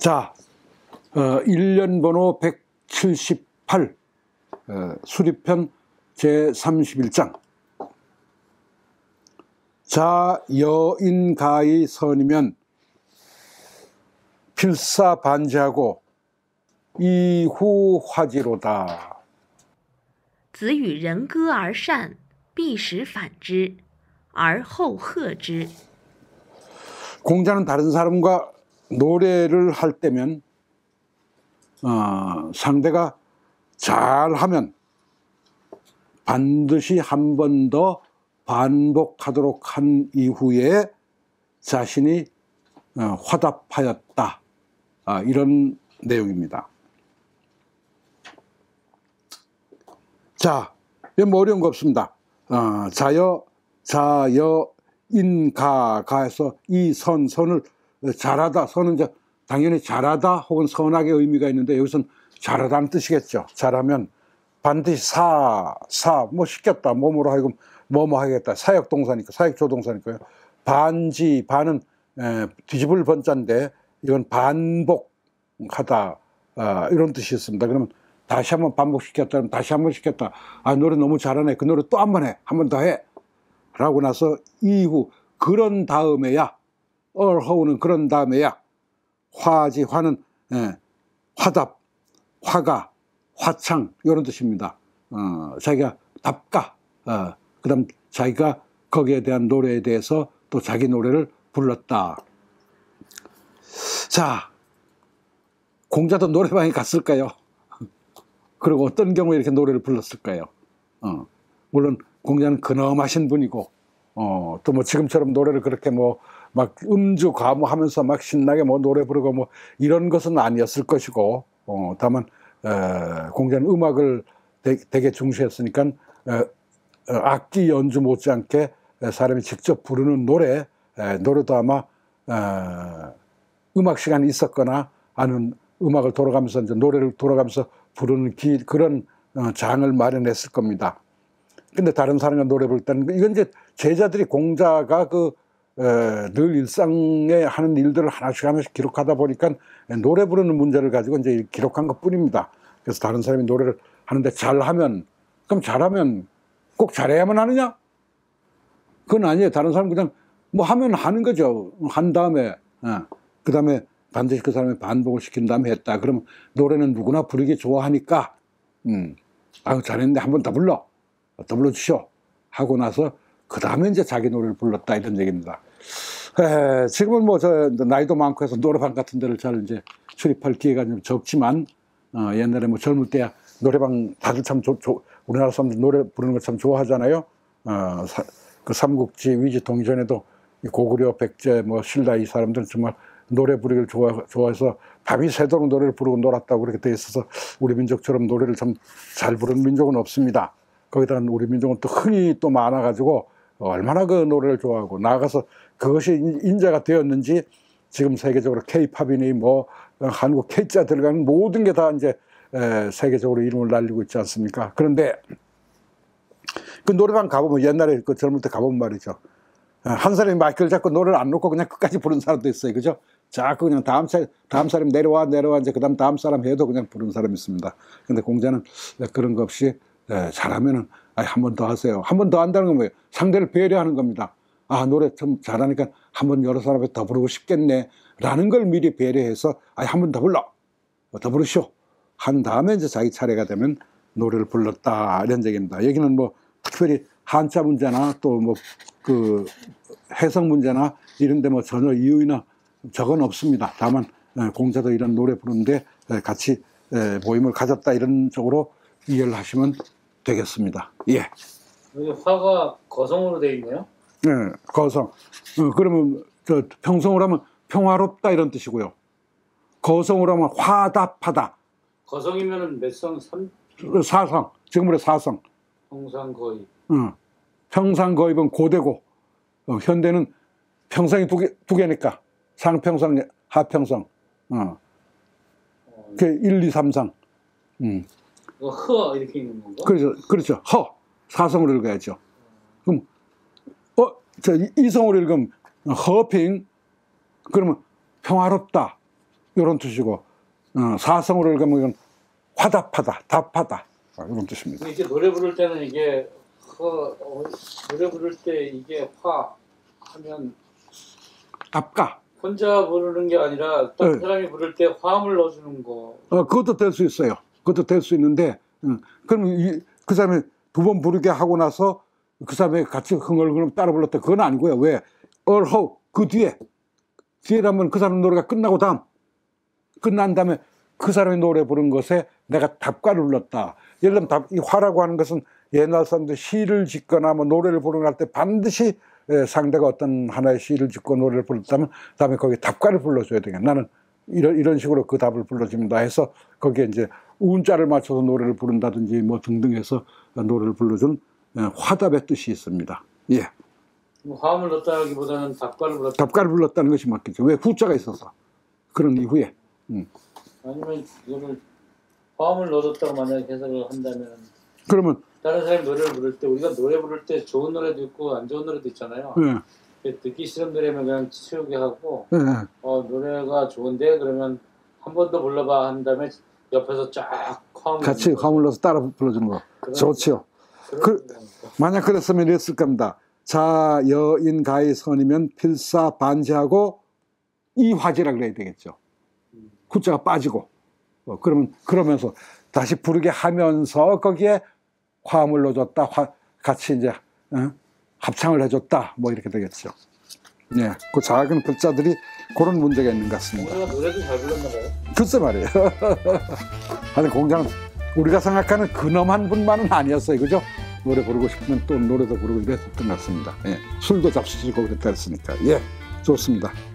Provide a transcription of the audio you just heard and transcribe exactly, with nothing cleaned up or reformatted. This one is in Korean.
자, 어, 일 년 번호 백칠십팔, 어, 수리편 제삼십일 장. 자, 여인가의 선이면 필사 반지하고 이후 화지로다. 子与人歌而善，必使反之，而后贺之. 공자는 다른 사람과 노래를 할 때면 어, 상대가 잘하면 반드시 한 번 더 반복하도록 한 이후에 자신이 어, 화답하였다. 아, 이런 내용입니다. 자, 이건 뭐 어려운 거 없습니다. 어, 자여, 자여, 인가, 가에서 이 선, 선을 잘하다, 선은 이제 당연히 잘하다 혹은 선악의 의미가 있는데 여기서는 잘하다는 뜻이겠죠. 잘하면 반드시 사, 사, 뭐 시켰다, 뭐뭐로 하여금 뭐뭐 하겠다. 사역동사니까, 사역조동사니까요. 반지, 반은 에, 뒤집을 번자인데 이건 반복하다, 아, 이런 뜻이 있습니다. 그러면 다시 한번 반복시켰다, 다시 한번 시켰다. 아, 노래 너무 잘하네. 그 노래 또 한 번 해. 한 번 더 해. 라고 나서 이후, 그런 다음에야, 얼허우는 그런 다음에야, 화지, 화는, 예, 화답, 화가, 화창, 이런 뜻입니다. 어, 자기가 답가, 어, 그 다음 자기가 거기에 대한 노래에 대해서 또 자기 노래를 불렀다. 자, 공자도 노래방에 갔을까요? 그리고 어떤 경우에 이렇게 노래를 불렀을까요? 어, 물론 공자는 근엄하신 분이고, 어, 또 뭐 지금처럼 노래를 그렇게 뭐 막 음주 과무하면서 막 신나게 뭐 노래 부르고 뭐 이런 것은 아니었을 것이고, 어, 다만 에, 공자는 음악을 되, 되게 중시했으니까 에, 악기 연주 못지않게 사람이 직접 부르는 노래, 에, 노래도 아마 에, 음악 시간이 있었거나 아니면 음악을 돌아가면서 이제 노래를 돌아가면서 부르는 기, 그런 어, 장을 마련했을 겁니다. 근데 다른 사람과 노래 부를 때는 이건 이제 제자들이 공자가 그 에, 늘 일상에 하는 일들을 하나씩 하나씩 기록하다 보니까 노래 부르는 문제를 가지고 이제 기록한 것 뿐입니다. 그래서 다른 사람이 노래를 하는데 잘하면, 그럼 잘하면 꼭 잘해야만 하느냐? 그건 아니에요. 다른 사람은 그냥 뭐 하면 하는 거죠. 한 다음에, 어, 그 다음에 반드시 그 사람이 반복을 시킨 다음에 했다. 그러면 노래는 누구나 부르기 좋아하니까, 음, 아유, 잘했는데 한 번 더 불러. 더 불러주시오. 하고 나서 그 다음에 이제 자기 노래를 불렀다, 이런 얘기입니다. 에, 지금은 뭐 저 나이도 많고 해서 노래방 같은 데를 잘 이제 출입할 기회가 좀 적지만, 어, 옛날에 뭐 젊을 때야 노래방 다들 참 조, 조, 우리나라 사람들 노래 부르는 거 참 좋아하잖아요. 어, 사, 그 삼국지 위지 통전에도 고구려, 백제, 뭐 신라 이 사람들은 정말 노래 부르기를 좋아, 좋아해서 밤이 새도록 노래를 부르고 놀았다고 그렇게 돼 있어서 우리 민족처럼 노래를 참 잘 부르는 민족은 없습니다. 거기다가 우리 민족은 또 흥이 또 많아가지고 얼마나 그 노래를 좋아하고 나아가서 그것이 인재가 되었는지 지금 세계적으로 K-팝이니 뭐 한국 K자 들어가는 모든 게 다 이제 세계적으로 이름을 날리고 있지 않습니까? 그런데 그 노래방 가보면 옛날에 그 젊을 때 가보면 말이죠. 한 사람이 마이크를 잡고 노래를 안 놓고 그냥 끝까지 부르는 사람도 있어요. 그죠? 자꾸 그냥 다음, 사, 다음 사람 내려와, 내려와, 이제 그 다음 다음 사람 해도 그냥 부르는 사람이 있습니다. 근데 공자는 그런 거 없이 잘하면은 한 번 더 하세요. 한 번 더 한다는 건 뭐예요? 상대를 배려하는 겁니다. 아, 노래 좀 잘하니까 한 번 여러 사람이 더 부르고 싶겠네. 라는 걸 미리 배려해서 한 번 더 불러. 더 부르시오. 한 다음에 이제 자기 차례가 되면 노래를 불렀다. 이런 얘기입니다. 여기는 뭐 특별히 한자 문제나 또 뭐 그 해석 문제나 이런데 뭐 전혀 이유나 적은 없습니다. 다만 공자도 이런 노래 부르는데 같이 모임을 가졌다 이런 쪽으로 이해를 하시면 되겠습니다. 예. 여기 화가 거성으로 되어 있네요. 네, 거성. 어, 그러면 저 평성으로 하면 평화롭다 이런 뜻이고요. 거성으로 하면 화답하다. 거성이면은 몇 성? 삼? 사성. 지금으로 사성. 평상거의. 어. 평상거의는 고대고, 어, 현대는 평상이 두 개, 두 개니까 상평상, 하평상. 어. 어. 그 일, 이, 삼상. 음. 허 이렇게 있는 건가? 그렇죠, 그렇죠. 허 사성으로 읽어야죠. 그럼 어, 저 이성으로 읽으면 허핑, 그러면 평화롭다, 이런 뜻이고, 어, 사성어를 읽으면 이건 화답하다, 답하다 이런 뜻입니다. 이게 노래 부를 때는 이게 허, 어, 노래 부를 때 이게 화 하면 답가. 혼자 부르는 게 아니라 다른 네. 사람이 부를 때 화음을 넣어주는 거. 어, 그것도 될 수 있어요. 그것도 될 수 있는데, 음, 그럼 이, 그 사람이 두 번 부르게 하고 나서 그 사람이 같이 흥얼흥얼 따라 불렀다. 그건 아니고요. 왜? 얼호 그 뒤에 뒤에라면 그 사람 노래가 끝나고 다음 끝난 다음에 그 사람이 노래 부른 것에 내가 답가를 불렀다. 예를 들면 답, 이 화라고 하는 것은 옛날 사람들 시를 짓거나 뭐 노래를 부르는 할 때 반드시 에, 상대가 어떤 하나의 시를 짓고 노래를 불렀다면 다음에 거기에 답가를 불러줘야 되겠다. 나는 이런 이런 식으로 그 답을 불러줍니다 해서 거기에 이제 운자를 맞춰서 노래를 부른다든지 뭐 등등 해서 노래를 불러준 에, 화답의 뜻이 있습니다. 예. 뭐 화음을 넣었다기보다는 답가를 불렀다. 답가를 불렀다는 것이 맞겠죠. 왜? 후자가 있어서. 그런 이후에. 음. 아니면 이거를 화음을 넣어줬다고 만약에 해석을 한다면 그러면 다른 사람이 노래를 부를 때 우리가 노래 부를 때 좋은 노래도 있고 안 좋은 노래도 있잖아요. 예. 듣기 싫은 노래면 그냥 치우게 하고 예. 어, 노래가 좋은데 그러면 한 번 더 불러봐 한 다음에 옆에서 쫙 화음을 같이 화음을 넣어서 따라 불러주는 거. 그런- 좋지요. 그런 그- 거니까. 만약 그랬으면 이랬을 겁니다. 자, 여인, 가의, 선이면 필사, 반지하고 이화지라 그래야 되겠죠. 후자가 빠지고. 어, 그러면, 그러면서 다시 부르게 하면서 거기에 화음을 넣어줬다. 화, 같이 이제, 어? 합창을 해줬다. 뭐 이렇게 되겠죠. 예. 그 작은 글자들이 그런 문제가 있는 것 같습니다. 우리가 노래도 잘 불렀나 봐요. 글쎄 말이에요. 아니, 공장은 우리가 생각하는 근엄한 분만은 아니었어요. 그죠? 노래 부르고 싶으면 또 노래도 부르고 이랬던 것 같습니다. 예. 술도 잡수시고 그랬다 했으니까. 예. 좋습니다.